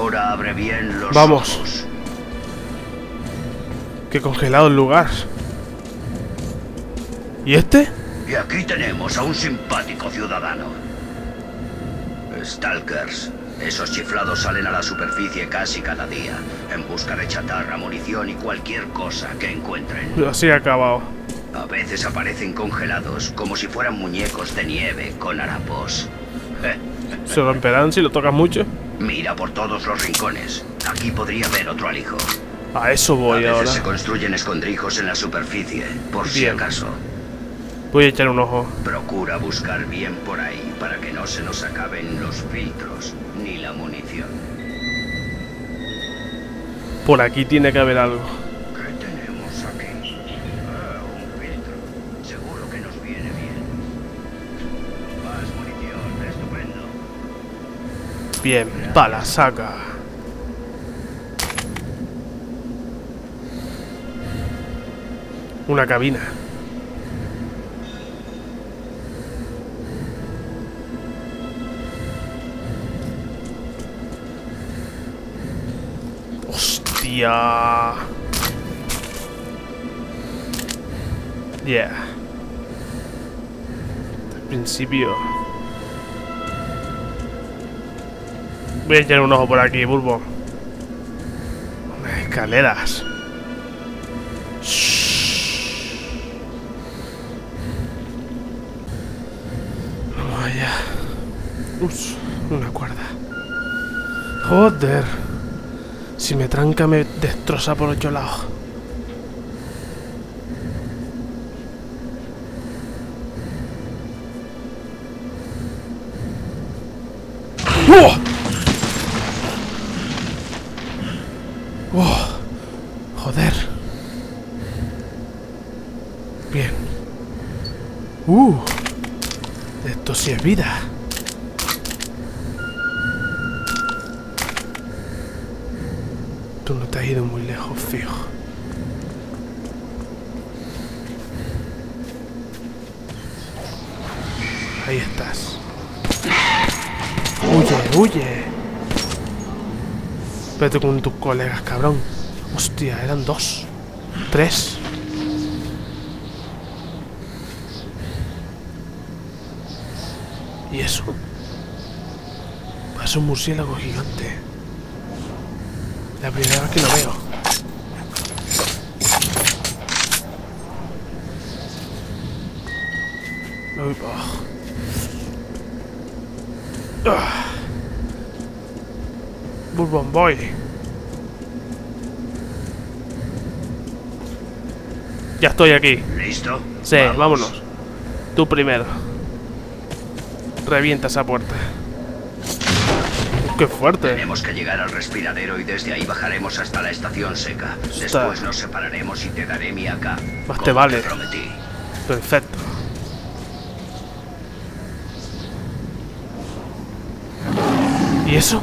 Ahora abre bien los Vamos. ojos. Qué congelado el lugar. ¿Y este? Y aquí tenemos a un simpático ciudadano. Stalkers. Esos chiflados salen a la superficie casi cada día, en busca de chatarra, munición y cualquier cosa que encuentren. Así ha acabado. A veces aparecen congelados, como si fueran muñecos de nieve con harapos. Se romperán si lo tocas mucho. Mira por todos los rincones. Aquí podría haber otro alijo. A eso voy A veces ahora. se construyen escondrijos en la superficie, por si Bien. acaso. Voy a echar un ojo. Procura buscar bien por ahí para que no se nos acaben los filtros ni la munición. Por aquí tiene que haber algo. ¿Qué tenemos aquí? Ah, un filtro. Seguro que nos viene bien. Más munición, estupendo. Bien, pala, saca. Una cabina. Hostia. Yeah. Al principio. Voy a echar un ojo por aquí, Bulbo. Unas escaleras. Shhh. Vamos allá. Ups, una cuerda. Joder. Si me tranca me destroza por 8 lados. ¡Oh! ¡Oh! Joder. Bien. Esto sí es vida. Tú no te has ido muy lejos, fijo. Ahí estás. Huye, huye. Vete con tus colegas, cabrón. Hostia, eran 2. 3. ¿Y eso? Es un murciélago gigante. La primera vez que lo veo. Uy, Bourbon Boy. Ya estoy aquí. ¿Listo? Sí, vámonos. Tú primero. Revienta esa puerta. ¡Qué fuerte! Tenemos que llegar al respiradero y desde ahí bajaremos hasta la estación seca. Después nos separaremos y te daré mi AK. Más te vale. Te prometí. Perfecto. ¿Y eso?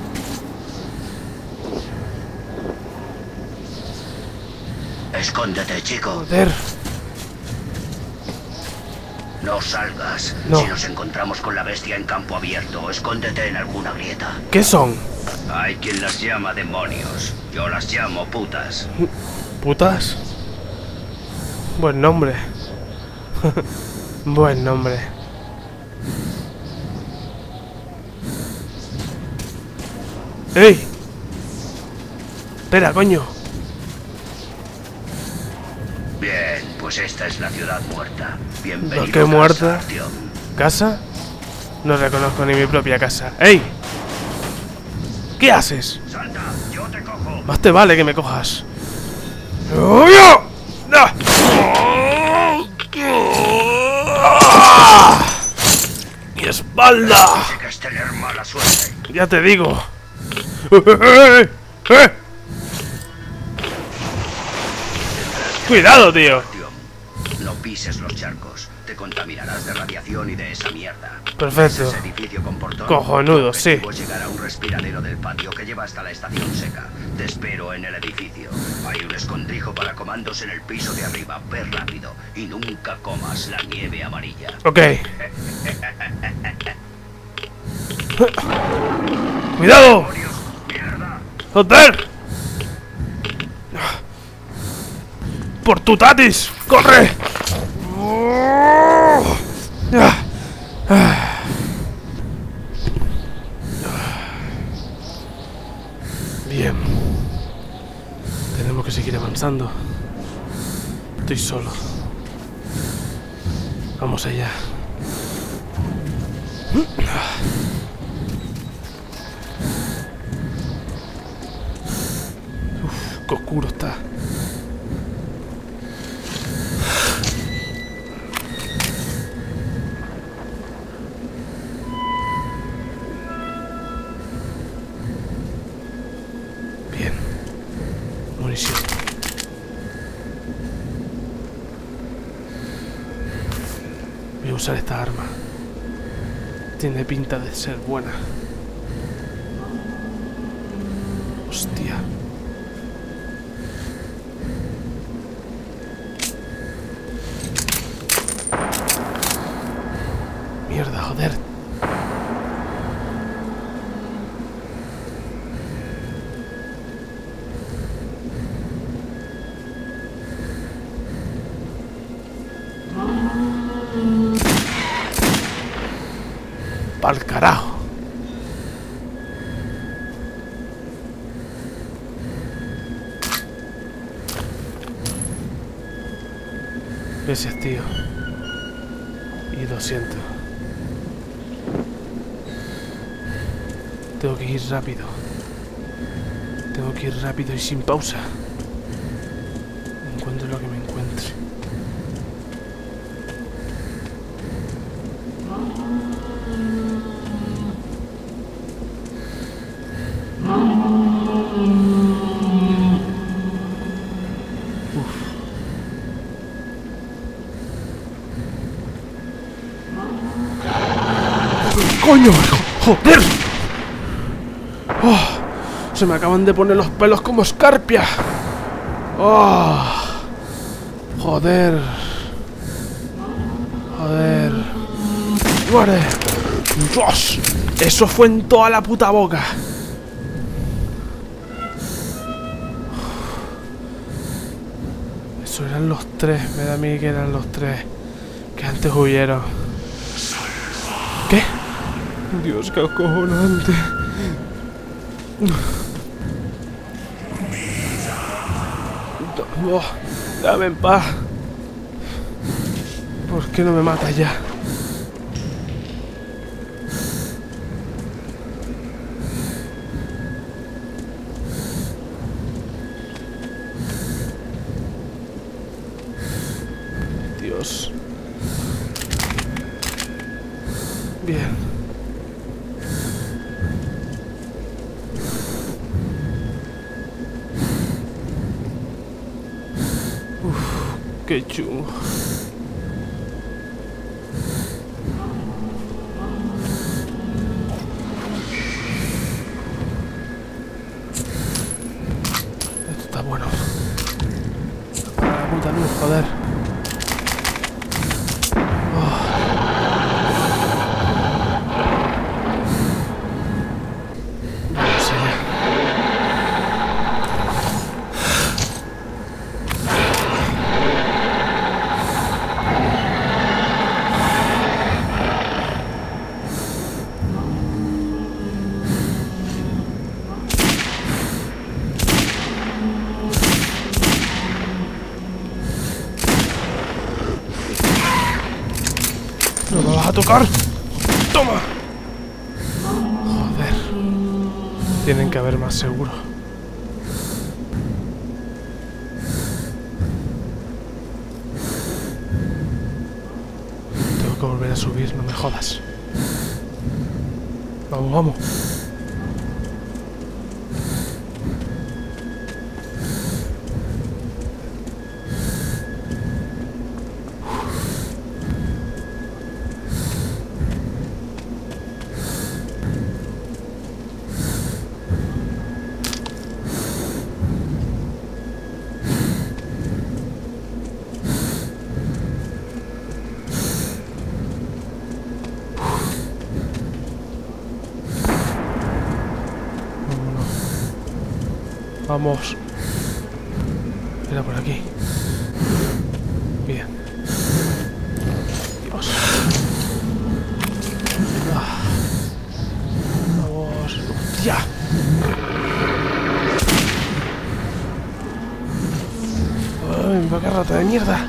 Escóndete, chico. Joder. No salgas. No. Si nos encontramos con la bestia en campo abierto, escóndete en alguna grieta. ¿Qué son? Hay quien las llama demonios. Yo las llamo putas. ¿Putas? Buen nombre. Buen nombre. ¡Ey! Espera, coño. Bien, pues esta es la ciudad muerta. Bienvenido. ¿Lo que muerta? Artyom. ¿Casa? No reconozco ni mi propia casa. ¡Ey! ¿Qué haces? Salta, yo te cojo. Más te vale que me cojas. ¡Oh! ¡Ah! ¡Ah! ¡Mi espalda! Sé que es tener mala suerte. Ya te digo. Cuidado, tío. Artyom, no pises los charcos. Te contaminarás de radiación y de esa mierda. Perfecto. Ese edificio con portón. Cojonudo, sí. Debes llegar a un respiradero del patio que lleva hasta la estación seca. Te espero en el edificio. Hay un escondrijo para comandos en el piso de arriba. Ve rápido y nunca comas la nieve amarilla. Ok. ¡Cuidado! ¡Mierda! ¡Joder! ¡Por tu tatis! ¡Corre! Bien. Tenemos que seguir avanzando. Estoy solo. Vamos allá. Uf, qué oscuro está. Bien. Munición. Voy a usar esta arma. Tiene pinta de ser buena. Hostia. Mierda, joder. ¡Pa'l carajo! Gracias, tío. Y lo siento. Tengo que ir rápido. Tengo que ir rápido y sin pausa. Encuentre lo que me encuentre. ¡Coño! ¡Joder! Oh, se me acaban de poner los pelos como escarpia. Oh, joder. Joder. ¡Muere! ¡Dios! Eso fue en toda la puta boca. Eso eran los tres. Me da a mí que eran los tres que antes huyeron. ¿Qué? Dios, qué acojonante. Oh, dame en paz. ¿Por qué no me matas ya? Dios. Bien. Uf, qué chungo. Esto está bueno. La puta luz, joder. ¿No me vas a tocar? ¡Toma! Joder. Tienen que haber más seguro. Tengo que volver a subir, no me jodas. Vamos, vamos. Vamos. Era por aquí. Bien. Dios. Ah. Vamos. ¡Ya! ¡Ay, vaca rata de mierda!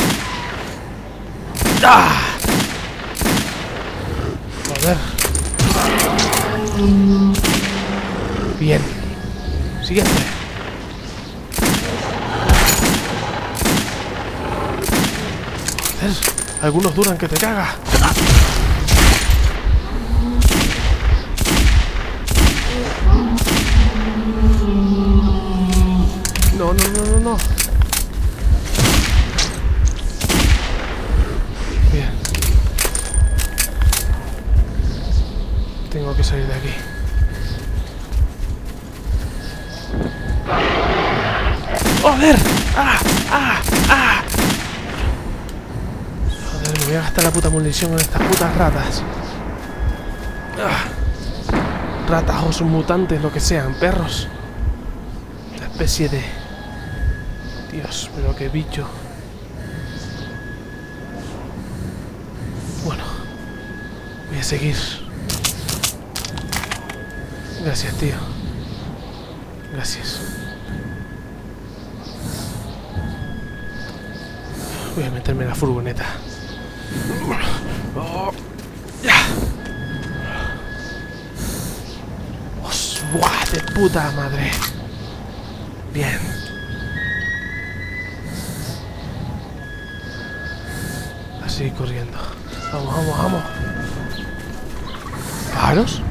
¡Ah! Joder. Bien. Siguiente. Joder. Algunos duran que te cagas. No, no, no, no, no. Bien. Tengo que salir de aquí. ¡Joder! ¡Ah! ¡Ah! ¡Ah! Joder, me voy a gastar la puta munición con estas putas ratas. ¡Ah! Ratas o son mutantes, lo que sean, perros. Esta especie de... Dios, pero qué bicho. Bueno, voy a seguir. Gracias, tío. Gracias. Voy a meterme en la furgoneta. Oh, ya. ¡Buah! ¡De puta madre! Bien. A seguir corriendo. Vamos, vamos, vamos. ¿Pájaros?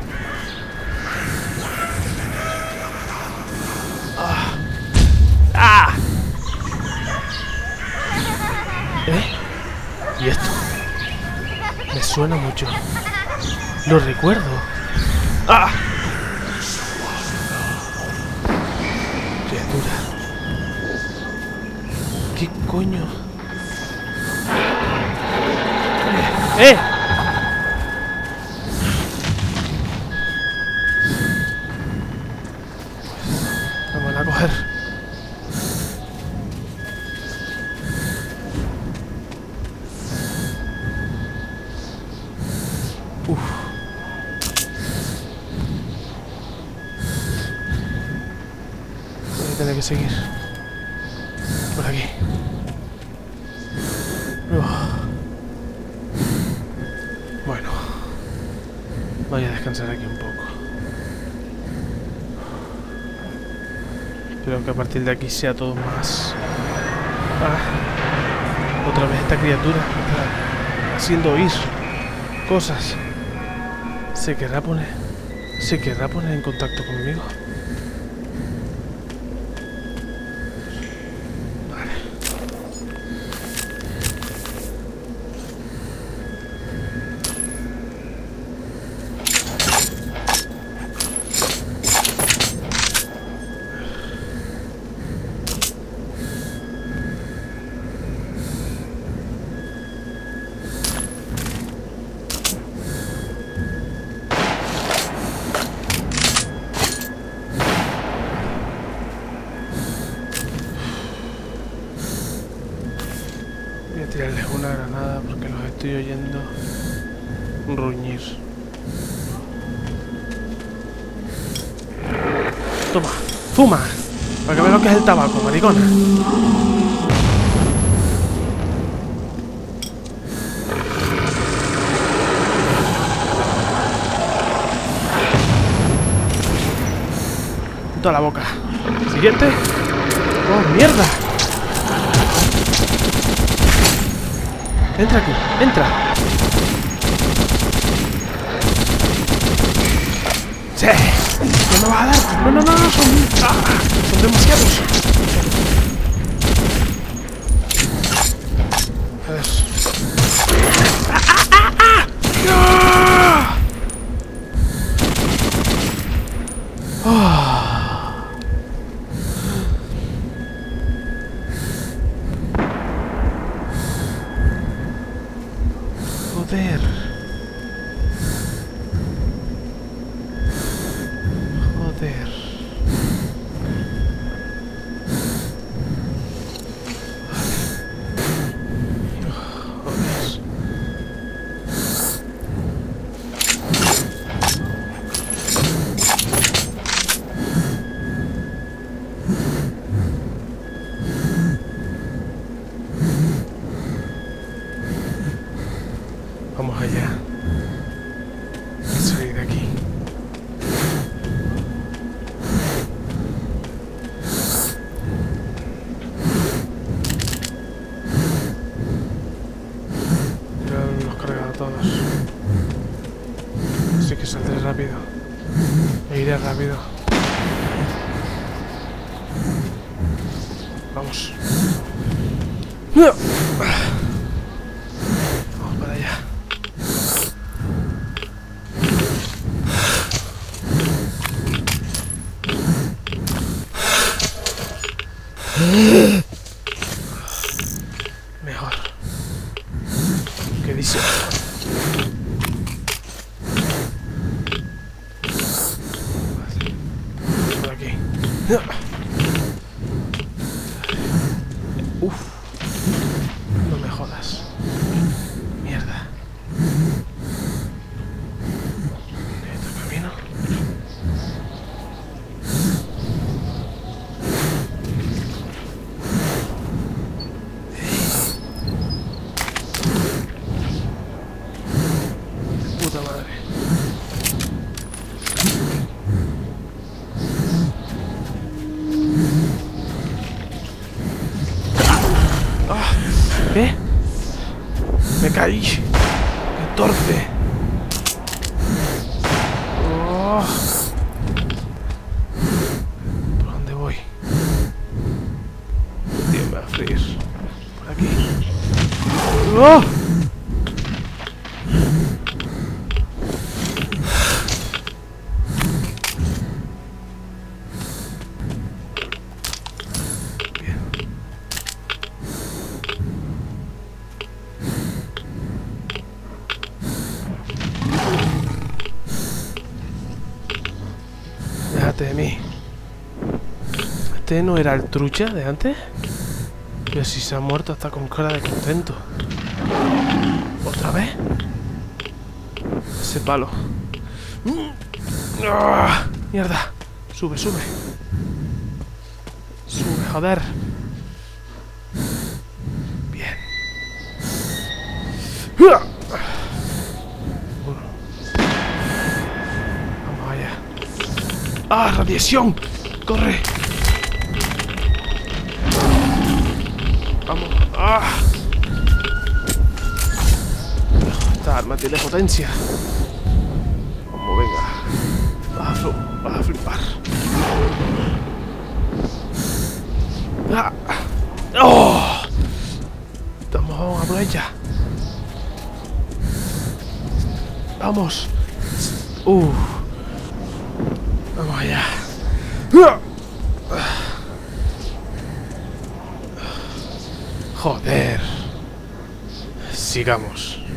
¡Ah! ¡Ah! ¿Y esto? Me suena mucho. Lo recuerdo. ¡Ah! Criatura. ¿Qué coño? ¡Eh! Vamos a coger. Uf. Voy a tener que seguir por aquí. Bueno, voy a descansar aquí un poco. Espero que a partir de aquí sea todo más... Ah, otra vez esta criatura está haciendo oír cosas. ¿Se querrá poner en contacto conmigo? Vale. Voy a tirarles una granada porque los estoy oyendo ruñir. Toma, fuma, para que veas lo que es el tabaco, maricona. En toda la boca. Siguiente. Oh, mierda. Entra aquí, entra. ¡Sí! ¿No me vas a dar? No, no, no, no, son demasiados. A ver. Joder. Joder. rápido. Me iré rápido. Vamos. Vamos para allá. Mejor. ¿Qué dice? Vale. Por aquí. Uf. No me jodas. Mierda. Otro camino. Puta madre. ¡Ah! ¿Qué? Me caí. Me torce. Oh. ¿Por dónde voy? Tío, me va a freír. Por aquí. ¡Oh! Déjate de mí. ¿Este no era el trucha de antes? Pero si se ha muerto hasta con cara de contento. ¿Otra vez? Ese palo. ¡Ah! ¡Mierda! Sube, sube. Sube, joder. Bien. Vamos allá. ¡Ah! ¡Radiación! ¡Corre! Vamos. ¡Ah! Esta arma tiene potencia. Vamos, venga. Vas a flipar. ¡Ah! ¡Oh! Vamos a por ella. Vamos. Vamos allá. Joder. Sigamos.